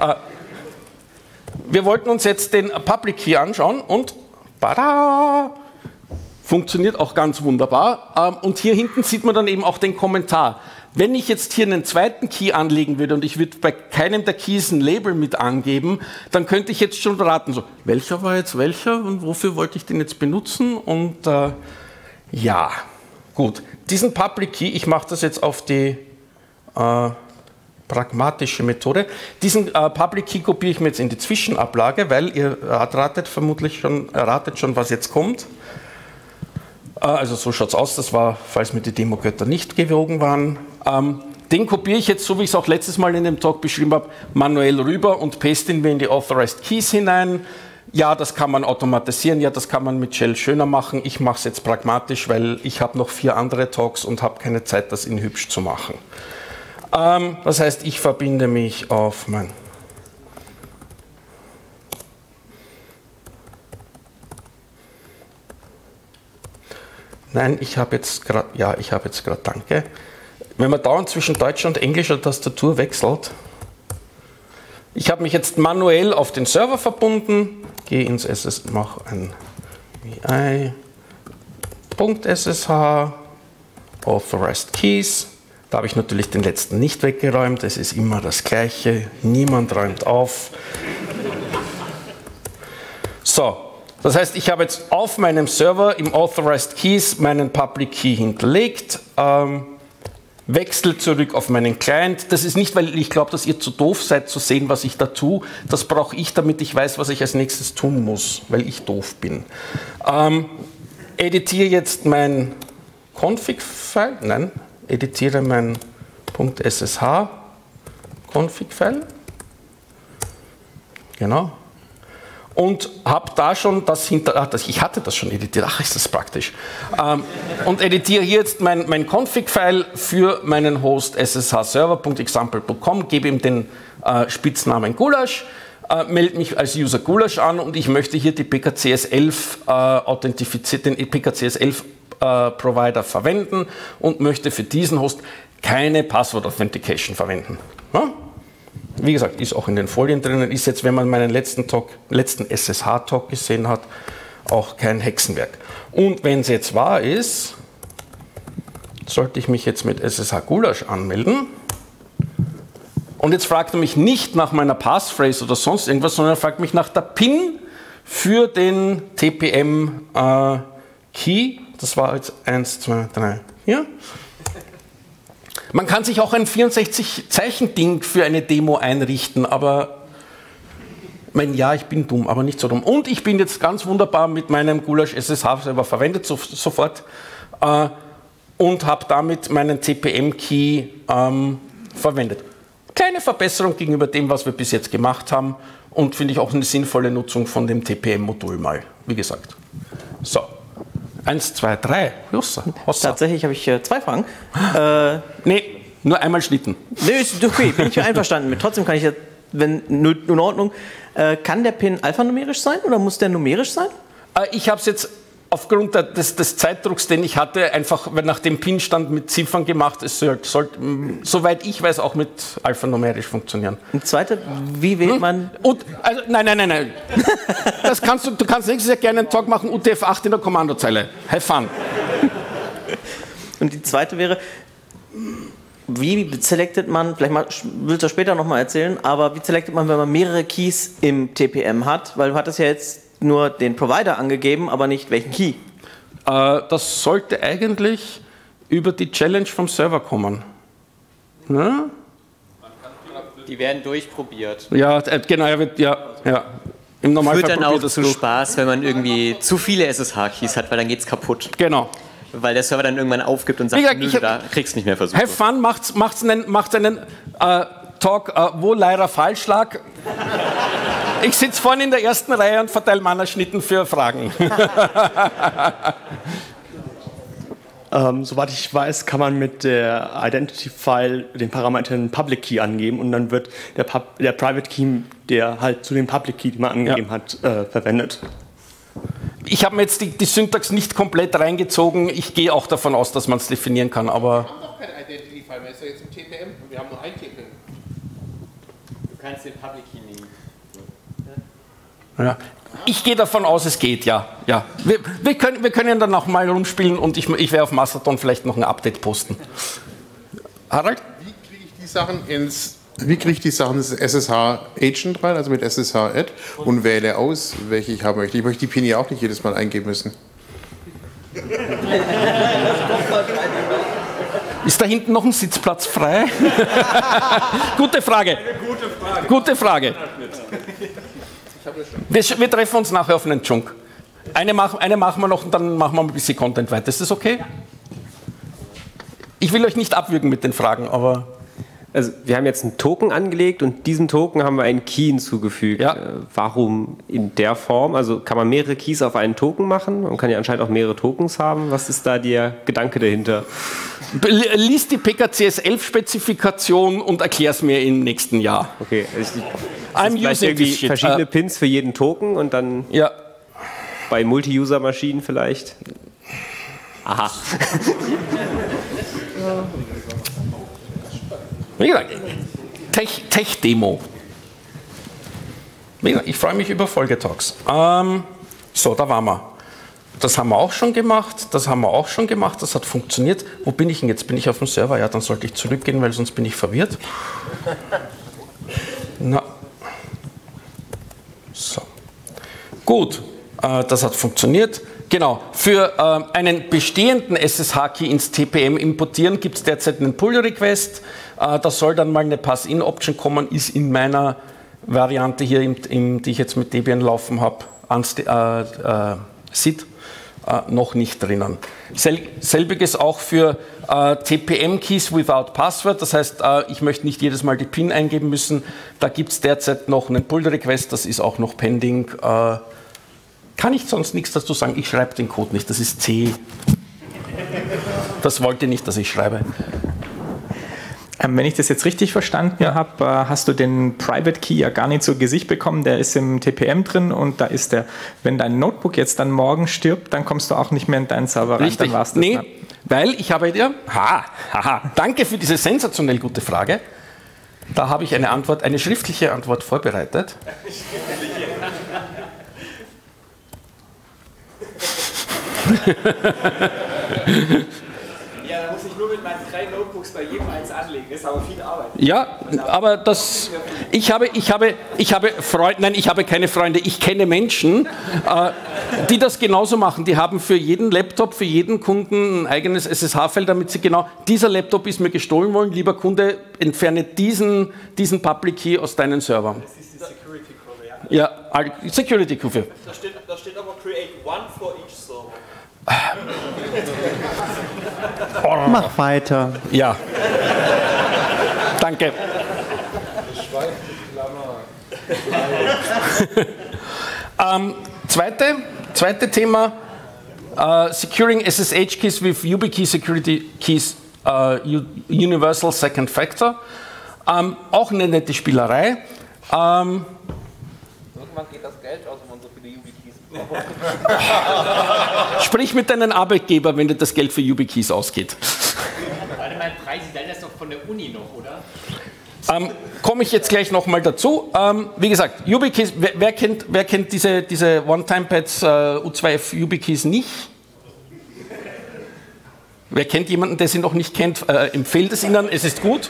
Wir wollten uns jetzt den Public Key anschauen und tada, funktioniert auch ganz wunderbar. Und hier hinten sieht man dann eben auch den Kommentar. Wenn ich jetzt hier einen zweiten Key anlegen würde und ich würde bei keinem der Keys ein Label mit angeben, dann könnte ich jetzt schon raten, so, welcher war jetzt welcher und wofür wollte ich den jetzt benutzen? Und ja, gut. Diesen Public Key, ich mache das jetzt auf die pragmatische Methode. Diesen Public Key kopiere ich mir jetzt in die Zwischenablage, weil ihr erratet schon, was jetzt kommt. Also so schaut es aus, das war, falls mir die Demogötter nicht gewogen waren. Den kopiere ich jetzt, so wie ich es auch letztes Mal in dem Talk beschrieben habe, manuell rüber und paste ihn mir in die Authorized Keys hinein. Ja, das kann man automatisieren, ja, das kann man mit Shell schöner machen. Ich mache es jetzt pragmatisch, weil ich habe noch 4 andere Talks und habe keine Zeit, das in hübsch zu machen. Das heißt, ich verbinde mich auf mein... Nein, ich habe jetzt gerade, danke. Wenn man dauernd zwischen deutscher und englischer Tastatur wechselt, ich habe mich jetzt manuell auf den Server verbunden, gehe ins SSH, mache ein vi.ssh, Authorized Keys. Da habe ich natürlich den letzten nicht weggeräumt, es ist immer das Gleiche, niemand räumt auf. So, das heißt, ich habe jetzt auf meinem Server im Authorized Keys meinen Public Key hinterlegt, wechsle zurück auf meinen Client. Das ist nicht, weil ich glaube, dass ihr zu doof seid zu sehen, was ich da tue. Das brauche ich, damit ich weiß, was ich als nächstes tun muss, weil ich doof bin. Editiere jetzt mein Config-File, nein, editiere mein .ssh Config-File. Genau. Und habe da schon das ich hatte das schon editiert, ach, ist das praktisch. Und editiere hier jetzt mein Config-File für meinen Host sshserver.example.com, gebe ihm den Spitznamen Gulasch, melde mich als User Gulasch an und ich möchte hier die PKCS11 den PKCS11 Provider verwenden und möchte für diesen Host keine Password Authentication verwenden. Ja? Wie gesagt, ist auch in den Folien drinnen, ist jetzt, wenn man meinen letzten SSH-Talk gesehen hat, auch kein Hexenwerk. Und wenn es jetzt wahr ist, sollte ich mich jetzt mit SSH Gulasch anmelden. Und jetzt fragt er mich nicht nach meiner Passphrase oder sonst irgendwas, sondern er fragt mich nach der PIN für den TPM-Key. Das war jetzt 1, 2, 3, 4. Man kann sich auch ein 64-Zeichen-Ding für eine Demo einrichten, aber ja, ich bin dumm, aber nicht so dumm. Und ich bin jetzt ganz wunderbar mit meinem Gulasch SSH selber verwendet sofort und habe damit meinen TPM-Key verwendet. Kleine Verbesserung gegenüber dem, was wir bis jetzt gemacht haben und finde ich auch eine sinnvolle Nutzung von dem TPM-Modul mal, wie gesagt. So, 1, 2, 3. Hossa. Tatsächlich habe ich 2 Fragen. Nee, nur einmal Schnitten. Nee, ist okay, bin ich einverstanden mit. Trotzdem kann ich jetzt, wenn nur in Ordnung, kann der Pin alphanumerisch sein oder muss der numerisch sein? Ich habe es jetzt aufgrund des Zeitdrucks, den ich hatte, einfach nach dem Pin-Stand mit Ziffern gemacht. Es sollte, soweit ich weiß, auch mit alphanumerisch funktionieren. Und zweite, wie wählt man... Also, nein. Du kannst nächstes Jahr gerne einen Talk machen, UTF-8 in der Kommandozeile. Have fun. Und die zweite wäre, wie selectet man, vielleicht willst du das später nochmal erzählen, aber wie selectet man, wenn man mehrere Keys im TPM hat? Weil du hattest ja jetzt nur den Provider angegeben, aber nicht welchen Key. Das sollte eigentlich über die Challenge vom Server kommen. Ne? Die werden durchprobiert. Ja, genau, ja. Im Normalfall führt dann auch zu durch. Spaß, wenn man irgendwie zu viele SSH-Keys hat, weil dann geht's kaputt. Genau. Weil der Server dann irgendwann aufgibt und sagt, nö, da kriegst du nicht mehr versucht. Have fun, macht's einen Talk, wo leider falsch lag. Ich sitze vorne in der ersten Reihe und verteile Mannerschnitten für Fragen. Soweit ich weiß, kann man mit der Identity-File den Parametern Public Key angeben und dann wird der Private Key, der halt zu dem Public Key, den man angegeben hat, verwendet. Ich habe mir jetzt die Syntax nicht komplett reingezogen. Ich gehe auch davon aus, dass man es definieren kann, aber... Wir haben doch keine Identity-File mehr, ist ja jetzt im TPM und wir haben nur ein TPM. Du kannst den Public Key nehmen. Ja. Ich gehe davon aus, es geht, ja. Wir können dann noch mal rumspielen und ich werde auf Mastodon vielleicht noch ein Update posten. Harald? Wie kriege ich die Sachen ins SSH-Agent rein, also mit SSH-Add und wähle aus, welche ich haben möchte. Ich möchte die PIN ja auch nicht jedes Mal eingeben müssen. Ist da hinten noch ein Sitzplatz frei? Gute Frage. Gute Frage. Wir treffen uns nachher auf einen Chunk. Eine machen wir noch und dann machen wir ein bisschen Content weiter. Ist das okay? Ich will euch nicht abwürgen mit den Fragen, aber... Also wir haben jetzt einen Token angelegt und diesem Token haben wir einen Key hinzugefügt. Ja. Warum in der Form? Also kann man mehrere Keys auf einen Token machen? Man kann ja anscheinend auch mehrere Tokens haben. Was ist da der Gedanke dahinter? Lies die PKCS11-Spezifikation und erklär es mir im nächsten Jahr. Okay. Also I'm using this shit. Verschiedene Pins für jeden Token und dann bei Multi-User-Maschinen vielleicht? Aha. Wie gesagt, Tech-Demo. Ich freue mich über Folgetalks. So, da waren wir. Das haben wir auch schon gemacht. Das hat funktioniert. Wo bin ich denn jetzt? Bin ich auf dem Server? Ja, dann sollte ich zurückgehen, weil sonst bin ich verwirrt. Na. So. Gut, das hat funktioniert. Genau, für einen bestehenden SSH-Key ins TPM importieren gibt es derzeit einen Pull-Request. Da soll dann mal eine Pass-In-Option kommen, ist in meiner Variante hier, die ich jetzt mit Debian laufen habe, SID, noch nicht drinnen. Selbiges auch für TPM-Keys without Password, das heißt, ich möchte nicht jedes Mal die PIN eingeben müssen. Da gibt es derzeit noch einen Pull-Request, das ist auch noch pending. Kann ich sonst nichts dazu sagen, ich schreibe den Code nicht, das ist C. Das wollt ihr nicht, dass ich schreibe. Wenn ich das jetzt richtig verstanden habe, hast du den Private Key ja gar nicht zu Gesicht bekommen, der ist im TPM drin und da ist der, wenn dein Notebook jetzt dann morgen stirbt, dann kommst du auch nicht mehr in deinen Server rein. Richtig, dann war's das, nee, ne? weil ich habe dir, danke für diese sensationell gute Frage, da habe ich eine schriftliche Antwort vorbereitet. Ja, da muss ich nur mit meinen 3 Notebooks bei jedem eins anlegen. Das ist aber viel Arbeit. Ja, aber das. Ich habe Freunde, nein, ich habe keine Freunde. Ich kenne Menschen, die das genauso machen. Die haben für jeden Laptop, für jeden Kunden ein eigenes SSH-File, damit sie genau, dieser Laptop ist mir gestohlen worden, lieber Kunde, entferne diesen Public Key aus deinen Servern. Das ist die Security-Kurve, ja. Ja, Security-Kurve. Da steht aber create one for each server. Mach weiter. Ja. Danke. Zweite Thema, securing SSH keys with YubiKey Security Keys Universal Second Factor. Auch eine nette Spielerei. Irgendwann geht das Geld aus, wenn man so viele YubiKeys braucht. Sprich mit deinem Arbeitgeber, wenn dir das Geld für YubiKeys ausgeht. Warte mal, Präsident ist doch von der Uni noch, oder? Komme ich jetzt gleich nochmal dazu. Wie gesagt, YubiKeys, wer kennt diese One-Time-Pads U2F YubiKeys nicht? Wer kennt jemanden, der sie noch nicht kennt? Empfehlt es Ihnen, es ist gut.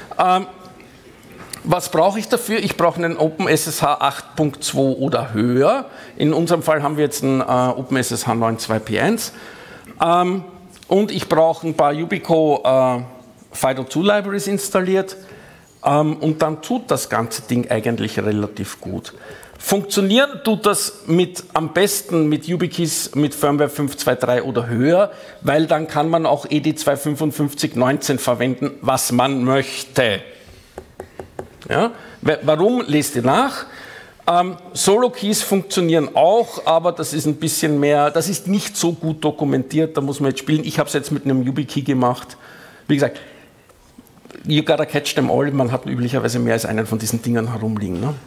Was brauche ich dafür? Ich brauche einen OpenSSH 8.2 oder höher. In unserem Fall haben wir jetzt einen OpenSSH 9.2 P1. Und ich brauche ein paar Yubico FIDO2 Libraries installiert. Und dann tut das ganze Ding eigentlich relativ gut. Funktionieren tut das am besten mit YubiKeys mit Firmware 5.2.3 oder höher, weil dann kann man auch ED25519 verwenden, was man möchte. Ja? Warum? Lest ihr nach. Solo-Keys funktionieren auch, aber das ist ein bisschen mehr, das ist nicht so gut dokumentiert, da muss man jetzt spielen. Ich habe es jetzt mit einem YubiKey gemacht. Wie gesagt, you gotta catch them all, man hat üblicherweise mehr als einen von diesen Dingern herumliegen. Ne?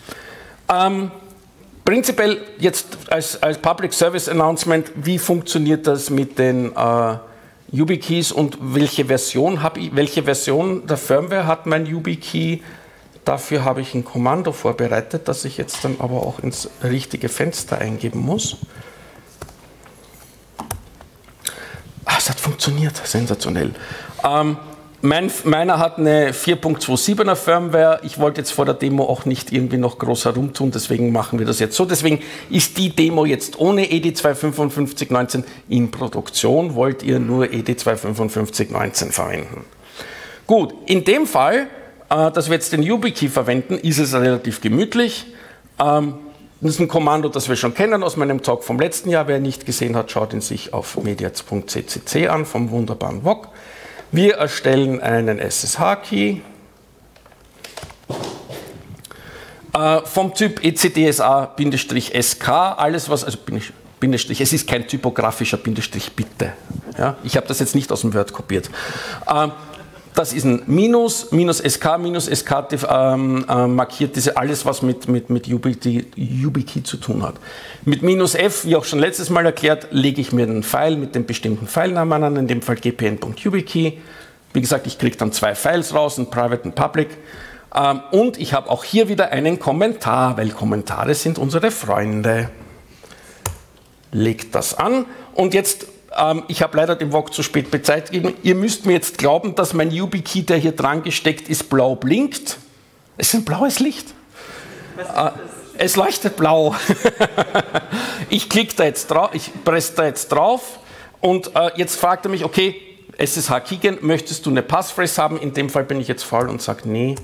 Prinzipiell jetzt als Public Service Announcement, wie funktioniert das mit den YubiKeys und welche Version der Firmware hat mein YubiKey? Dafür habe ich ein Kommando vorbereitet, das ich jetzt dann aber auch ins richtige Fenster eingeben muss. Es hat funktioniert, sensationell. Meiner hat eine 4.27er Firmware. Ich wollte jetzt vor der Demo auch nicht irgendwie noch groß herumtun, deswegen machen wir das jetzt so. Deswegen ist die Demo jetzt ohne ED25519 in Produktion. Wollt ihr nur ED25519 verwenden? Gut, in dem Fall, dass wir jetzt den YubiKey verwenden, ist es relativ gemütlich. Das ist ein Kommando, das wir schon kennen aus meinem Talk vom letzten Jahr. Wer ihn nicht gesehen hat, schaut ihn sich auf mediaz.ccc an, vom wunderbaren VOG. Wir erstellen einen SSH-Key vom Typ ECDSA-SK, alles was, also Bindestrich, es ist kein typografischer Bindestrich, bitte. Ja, ich habe das jetzt nicht aus dem Word kopiert. Das ist ein Minus SK markiert alles, was mit YubiKey zu tun hat. Mit -F, wie auch schon letztes Mal erklärt, lege ich mir einen File mit dem bestimmten Filenamen an, in dem Fall gpn.yubikey. Wie gesagt, ich kriege dann 2 Files raus, ein Private und Public. Und ich habe auch hier wieder einen Kommentar, weil Kommentare sind unsere Freunde. Legt das an und jetzt ich habe leider dem VOG zu spät Bescheid gegeben. Ihr müsst mir jetzt glauben, dass mein YubiKey, der hier dran gesteckt ist, blau blinkt. Es ist ein blaues Licht. Es leuchtet blau. Ich klicke da jetzt drauf, ich presse da jetzt drauf und jetzt fragt er mich, okay, SSH Keygen, möchtest du eine Passphrase haben? In dem Fall bin ich jetzt faul und sage nee.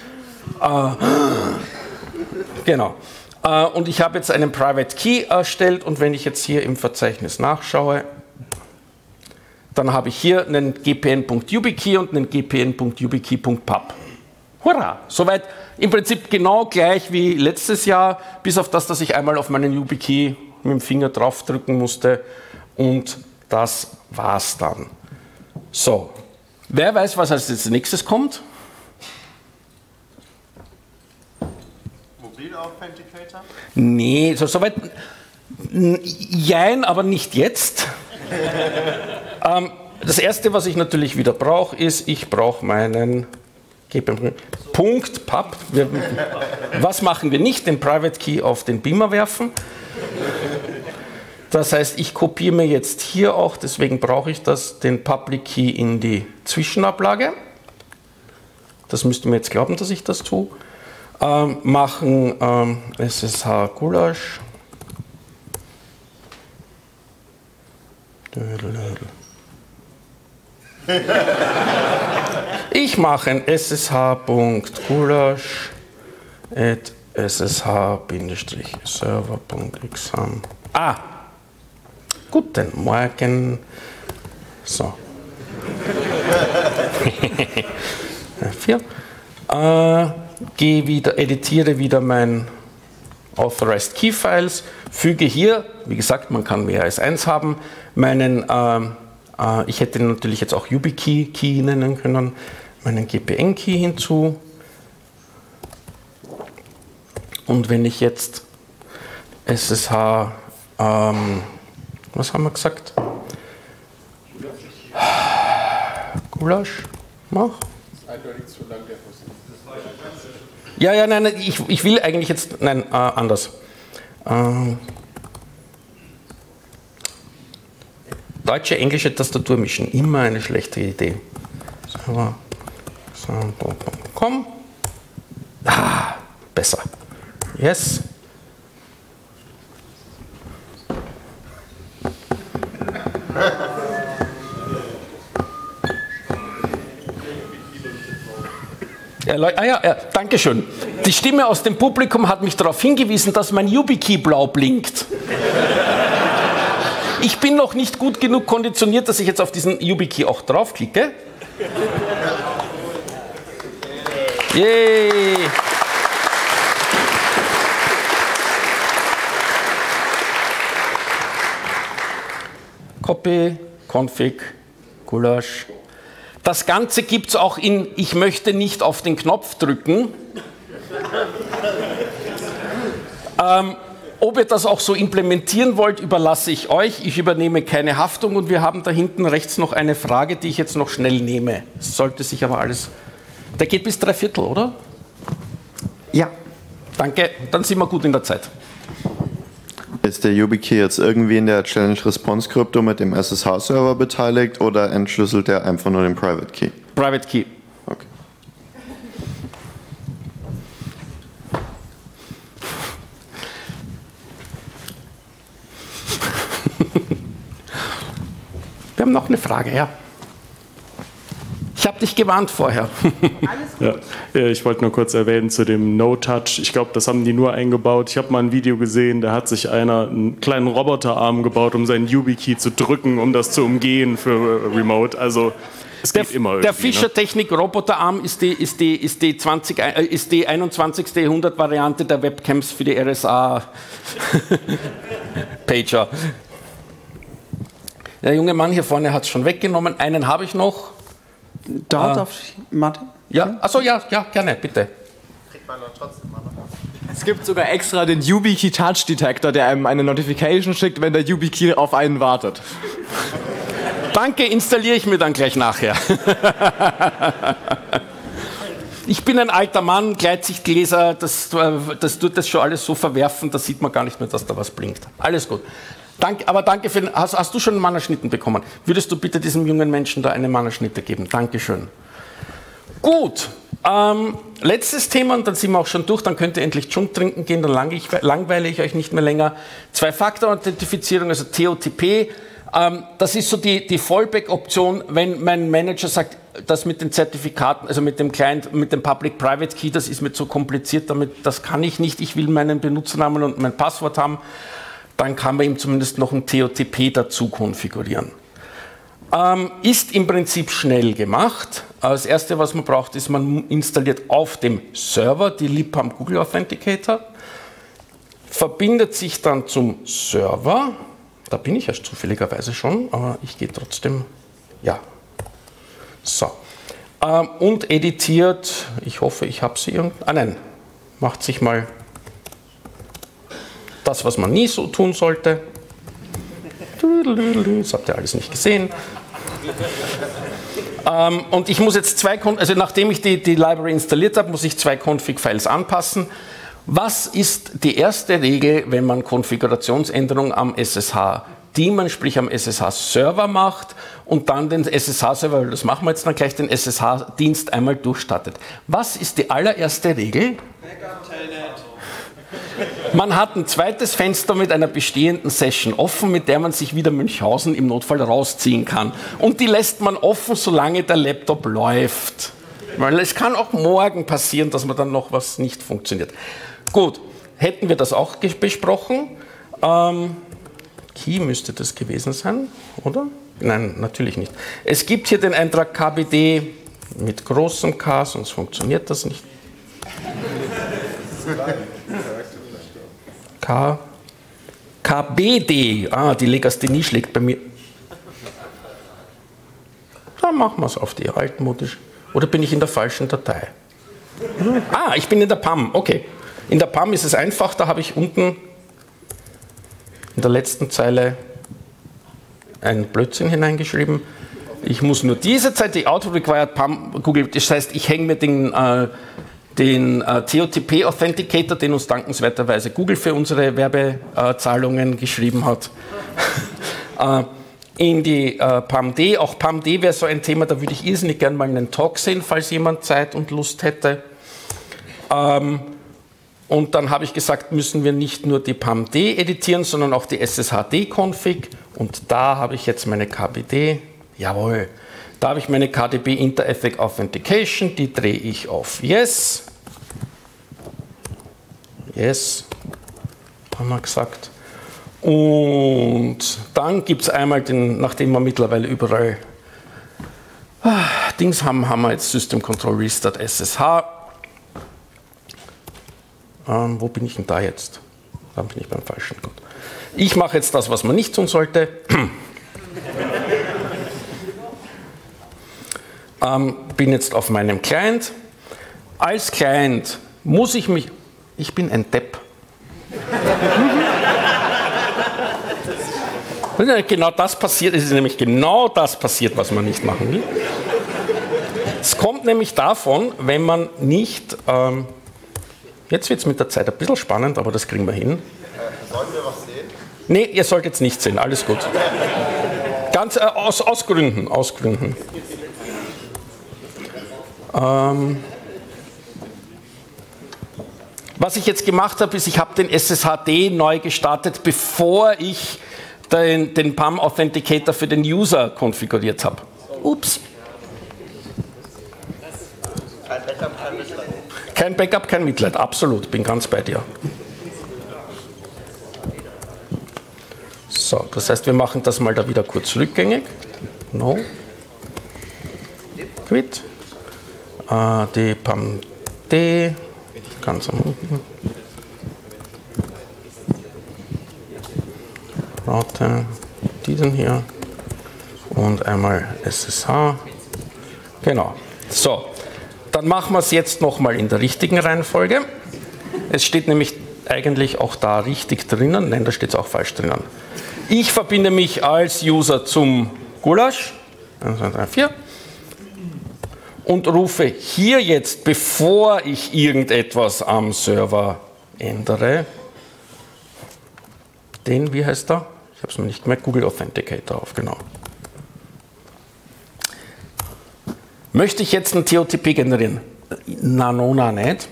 Genau. Und ich habe jetzt einen Private Key erstellt und wenn ich jetzt hier im Verzeichnis nachschaue, dann habe ich hier einen gpn.yubikey und einen gpn.yubikey.pub. Hurra! Soweit im Prinzip genau gleich wie letztes Jahr, bis auf das, dass ich einmal auf meinen YubiKey mit dem Finger drauf drücken musste und das war's dann. So, wer weiß, was als nächstes kommt? Mobile Authenticator? Nee, soweit. Jein, aber nicht jetzt. Das erste, was ich natürlich wieder brauche, ist, ich brauche meinen Punkt Pub. Was machen wir nicht? Den Private Key auf den Beamer werfen. Das heißt, ich kopiere mir jetzt hier auch, deswegen brauche ich das, den Public Key in die Zwischenablage. Das müsst ihr mir jetzt glauben, dass ich das tue. Machen SSH Gulasch. Ich mache ein ssh.gulasch at ssh-server.exam. Guten Morgen. So. 4. Gehe wieder, editiere wieder mein Authorized Key Files, füge hier, wie gesagt, man kann mehr als eins haben, meinen, ich hätte natürlich jetzt auch YubiKey nennen können, meinen GPN-Key hinzu. Und wenn ich jetzt SSH, was haben wir gesagt? Gulasch mache. Ja, nein, ich will eigentlich jetzt, nein, anders. Deutsche, englische Tastatur mischen, immer eine schlechte Idee. Komm. Besser. Yes. Ja, danke schön. Die Stimme aus dem Publikum hat mich darauf hingewiesen, dass mein YubiKey blau blinkt. Ich bin noch nicht gut genug konditioniert, dass ich jetzt auf diesen YubiKey auch draufklicke. Yay! Copy, Config, Gulasch. Das Ganze gibt es auch in Ich möchte nicht auf den Knopf drücken. Ob ihr das auch so implementieren wollt, überlasse ich euch. Ich übernehme keine Haftung und wir haben da hinten rechts noch eine Frage, die ich jetzt noch schnell nehme. Es sollte sich aber alles... Der geht bis 3/4, oder? Ja. Danke, dann sind wir gut in der Zeit. Ist der YubiKey jetzt irgendwie in der Challenge-Response-Krypto mit dem SSH-Server beteiligt oder entschlüsselt er einfach nur den Private Key? Private Key. Okay. Wir haben noch eine Frage, ja. Ich habe dich gewarnt vorher. Ja, ich wollte nur kurz erwähnen zu dem No-Touch. Ich glaube, das haben die nur eingebaut. Ich habe mal ein Video gesehen, da hat sich einer einen kleinen Roboterarm gebaut, um seinen YubiKey zu drücken, um das zu umgehen für Remote. Also es geht immer irgendwie. Der Fischer-Technik-Roboterarm ist die 21. Jahrhundert-Variante der Webcams für die RSA-Pager. Der junge Mann hier vorne hat es schon weggenommen. Einen habe ich noch. Darf ich, Martin? Ja, achso, ja, gerne, bitte. Kriegt man doch trotzdem mal. Es gibt sogar extra den YubiKey Touch Detector, der einem eine Notification schickt, wenn der YubiKey auf einen wartet. Danke, installiere ich mir dann gleich nachher. Ich bin ein alter Mann, Gleitsichtleser, das tut das schon alles so verwerfen, da sieht man gar nicht mehr, dass da was blinkt. Alles gut. Aber danke für den, hast du schon einen Mannerschnitten bekommen? Würdest du bitte diesem jungen Menschen da eine Mannerschnitte geben? Dankeschön. Gut, letztes Thema und dann sind wir auch schon durch, dann könnt ihr endlich Junk trinken gehen, dann langweile ich euch nicht mehr länger. Zwei-Faktor-Authentifizierung, also TOTP, das ist so die Fallback-Option, wenn mein Manager sagt, das mit den Zertifikaten, also mit dem Client, mit dem Public-Private Key, das ist mir zu kompliziert, das kann ich nicht, ich will meinen Benutzernamen und mein Passwort haben. Dann kann man ihm zumindest noch ein TOTP dazu konfigurieren. Ist im Prinzip schnell gemacht. Das Erste, was man braucht, ist, man installiert auf dem Server die Lipham Google Authenticator, verbindet sich dann zum Server. Da bin ich ja zufälligerweise schon, aber ich gehe trotzdem, ja. So. Und editiert, ich hoffe, ich habe sie irgendwo. Nein, macht sich mal das, was man nie so tun sollte. Das habt ihr alles nicht gesehen. Und ich muss jetzt also nachdem ich die Library installiert habe, muss ich 2 Config-Files anpassen. Was ist die erste Regel, wenn man Konfigurationsänderungen am SSH-Daemon, sprich am SSH-Server macht und dann den SSH-Server, das machen wir jetzt dann gleich, den SSH-Dienst einmal durchstartet? Was ist die allererste Regel? Man hat ein zweites Fenster mit einer bestehenden Session offen, mit der man sich wieder Münchhausen im Notfall rausziehen kann. Und die lässt man offen, solange der Laptop läuft. Weil es kann auch morgen passieren, dass man dann noch was nicht funktioniert. Gut, hätten wir das auch besprochen. Key müsste das gewesen sein, oder? Nein, natürlich nicht. Es gibt hier den Eintrag KBD mit großem K, sonst funktioniert das nicht. KBD, die Legasthenie schlägt bei mir. Dann machen wir es auf die altmodisch. Oder bin ich in der falschen Datei? Ich bin in der PAM, okay. In der PAM ist es einfach, da habe ich unten in der letzten Zeile einen Blödsinn hineingeschrieben. Ich muss nur diese Zeit, die Auto-Required PAM Google, das heißt, ich hänge mir den TOTP Authenticator, den uns dankenswerterweise Google für unsere Werbezahlungen geschrieben hat, in die PAMD. Auch PAMD wäre so ein Thema, da würde ich irrsinnig gerne mal einen Talk sehen, falls jemand Zeit und Lust hätte. Und dann habe ich gesagt, müssen wir nicht nur die PAMD editieren, sondern auch die SSHD-Config. Und da habe ich jetzt meine KBD, jawohl, da habe ich meine KDB Inter-Ethic Authentication, die drehe ich auf Yes. Yes, haben wir gesagt. Und dann gibt es einmal nachdem wir mittlerweile überall Dings haben wir jetzt System Control Restart SSH. Wo bin ich denn da jetzt? Da bin ich beim falschen. Gut. Ich mache jetzt das, was man nicht tun sollte. Bin jetzt auf meinem Client. Als Client muss ich mich... Ich bin ein Depp. Genau das passiert, es ist nämlich genau das passiert, was man nicht machen will. Es kommt nämlich davon, wenn man nicht... Jetzt wird es mit der Zeit ein bisschen spannend, aber das kriegen wir hin. Sollen wir was sehen? Nee, ihr sollt jetzt nicht sehen, alles gut. Ganz aus Gründen, aus Gründen. Was ich jetzt gemacht habe, ist, ich habe den SSHD neu gestartet, bevor ich den PAM Authenticator für den User konfiguriert habe. Ups. Kein Backup, kein Mitleid. Kein Backup, kein Mitleid, absolut, bin ganz bei dir. So, das heißt, wir machen das mal da wieder kurz rückgängig. No. Quit. Die PAMD, ganz am unten. Route, diesen hier und einmal SSH. Genau. So, dann machen wir es jetzt nochmal in der richtigen Reihenfolge. Es steht nämlich eigentlich auch da richtig drinnen. Nein, da steht es auch falsch drinnen. Ich verbinde mich als User zum Gulasch. 1, 2, 3, 4. Und rufe hier jetzt, bevor ich irgendetwas am Server ändere, den, wie heißt der? Ich habe es mir nicht gemerkt, Google Authenticator auf, genau. Möchte ich jetzt einen TOTP generieren? Na, nicht.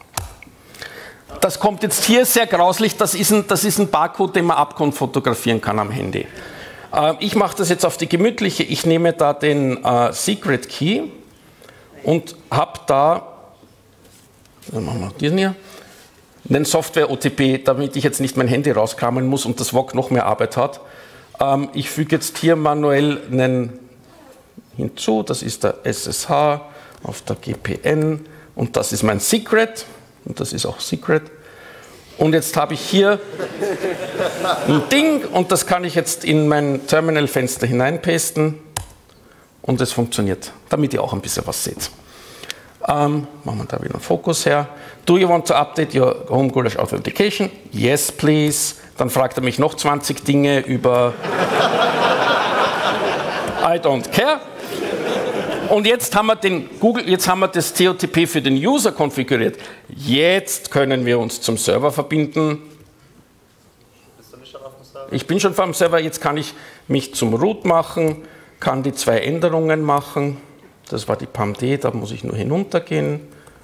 Das kommt jetzt hier sehr grauslich, das ist ein Barcode, den man abfotografieren kann am Handy. Ich mache das jetzt auf die gemütliche, ich nehme da den Secret Key und habe da, dann machen wir diesen hier, einen Software-OTP, damit ich jetzt nicht mein Handy rauskramen muss und das VOC noch mehr Arbeit hat. Ich füge jetzt hier manuell einen hinzu, das ist der SSH auf der GPN und das ist mein Secret und das ist auch Secret. Und jetzt habe ich hier ein Ding und das kann ich jetzt in mein Terminal-Fenster hineinpasten und es funktioniert, damit ihr auch ein bisschen was seht. Machen wir da wieder einen Fokus her. Do you want to update your home Gulasch Authentication? Yes, please. Dann fragt er mich noch 20 Dinge über I don't care. Und jetzt haben wir das TOTP für den User konfiguriert. Jetzt können wir uns zum Server verbinden. Bist du nicht schon auf dem Server? Ich bin schon vor dem Server, jetzt kann ich mich zum Root machen, kann die 2 Änderungen machen. Das war die PAMD, da muss ich nur hinuntergehen.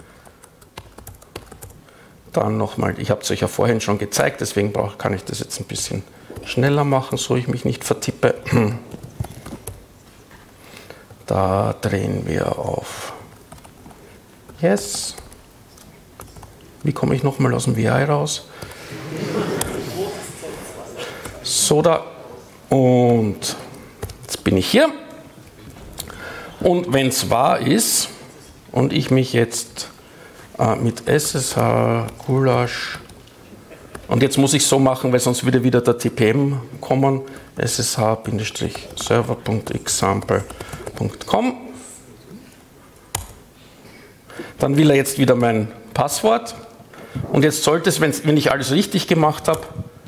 Dann nochmal, ich habe es euch ja vorhin schon gezeigt, deswegen kann ich das jetzt ein bisschen schneller machen, so ich mich nicht vertippe. Da drehen wir auf Yes. Wie komme ich nochmal aus dem VI raus? So da. Und jetzt bin ich hier. Und wenn es wahr ist und ich mich jetzt mit SSH, Gulasch, und jetzt muss ich so machen, weil sonst würde wieder der TPM kommen, ssh-server.example.com. Dann will er jetzt wieder mein Passwort. Und jetzt sollte es, wenn ich alles richtig gemacht habe,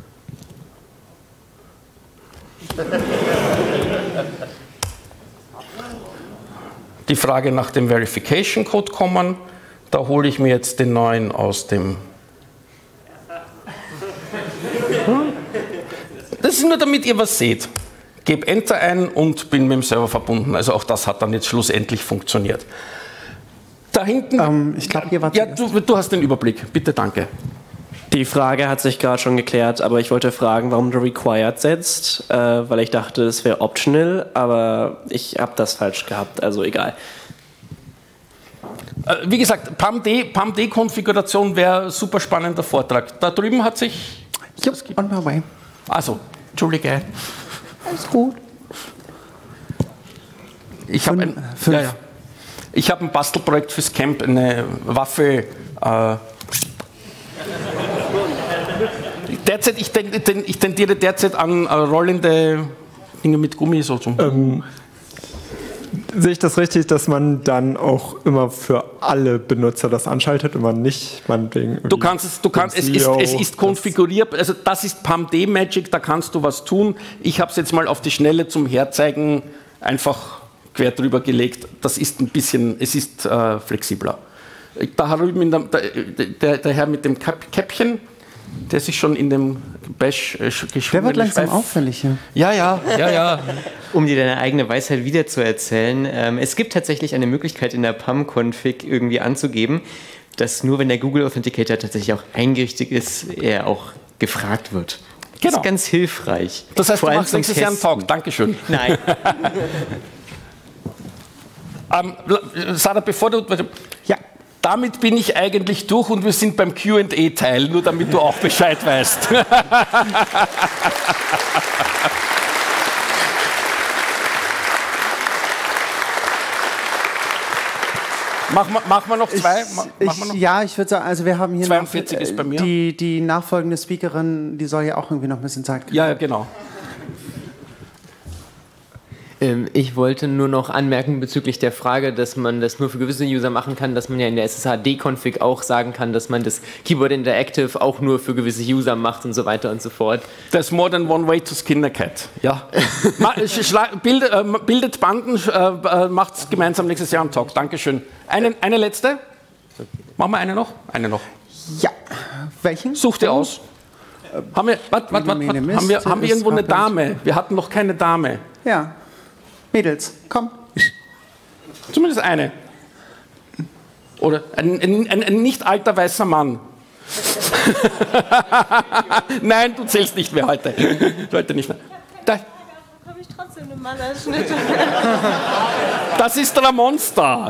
die Frage nach dem Verification Code kommen. Da hole ich mir jetzt den neuen aus dem. Das ist nur, damit ihr was seht. Gebe Enter ein und bin mit dem Server verbunden. Also auch das hat dann jetzt schlussendlich funktioniert. Da hinten. Ich glaube, hier war ja, du hast den Überblick. Bitte, danke. Die Frage hat sich gerade schon geklärt, aber ich wollte fragen, warum du Required setzt, weil ich dachte, es wäre optional, aber ich habe das falsch gehabt, also egal. Wie gesagt, PAMD-Konfiguration wäre ein super spannender Vortrag. Da drüben hat sich... on my way. Also, Entschuldige. Alles gut. Ich habe ein Bastelprojekt fürs Camp, eine Waffe... Derzeit, ich tendiere derzeit an rollende Dinge mit Gummi so zum... Sehe ich das richtig, dass man dann auch immer für alle Benutzer das anschaltet und man nicht meinetwegen... Es ist konfigurierbar, also das ist PAMD Magic, da kannst du was tun. Ich habe es jetzt mal auf die Schnelle zum Herzeigen einfach quer drüber gelegt. Das ist ein bisschen, es ist flexibler. Da drüben der Herr mit dem Käppchen, der sich schon in dem Bash geschwungen. Der wird langsam auffällig hier. Ja. Um dir deine eigene Weisheit wiederzuerzählen, es gibt tatsächlich eine Möglichkeit in der PAM-Config irgendwie anzugeben, dass nur wenn der Google Authenticator tatsächlich auch eingerichtet ist, er auch gefragt wird. Das ist ganz hilfreich. Das heißt, vor du allem machst nächstes Jahr einen Talk. Dankeschön. Nein. Sarah, bevor du... Ja. Damit bin ich eigentlich durch und wir sind beim Q&A-Teil, nur damit du auch Bescheid weißt. Machen wir noch zwei? Ja, ich würde sagen, also wir haben hier 42 noch, ist bei mir. Die nachfolgende Speakerin, die soll ja auch irgendwie noch ein bisschen Zeit kriegen. Ja, genau. Ich wollte nur noch anmerken bezüglich der Frage, dass man das nur für gewisse User machen kann, dass man ja in der SSH-D-Config auch sagen kann, dass man das Keyboard Interactive auch nur für gewisse User macht und so weiter und so fort. There's more than one way to skin a cat. Ja. Bildet Banden, macht's gemeinsam nächstes Jahr am Talk. Dankeschön. Eine letzte? Machen wir eine noch? Eine noch. Ja. Welchen? Such dir aus. Haben wir irgendwo eine Dame? Wir hatten noch keine Dame. Ja. Mädels, komm. Zumindest eine. Oder ein nicht alter weißer Mann. Nein, du zählst nicht mehr heute. Heute nicht mehr. Da. Habe ich trotzdem eine Malerschnitte. Das ist der Monster.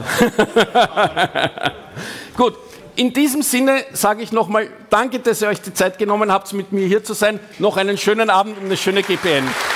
Gut, in diesem Sinne sage ich nochmal, danke, dass ihr euch die Zeit genommen habt, mit mir hier zu sein. Noch einen schönen Abend und eine schöne GPN.